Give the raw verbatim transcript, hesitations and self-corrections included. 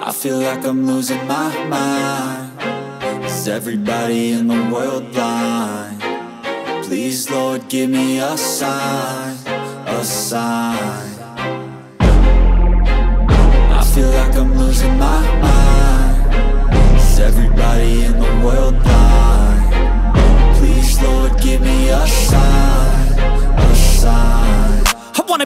I feel like I'm losing my mind. Is everybody in the world blind? Please, Lord, give me a sign, a sign. I feel like I'm losing my mind. Is everybody in the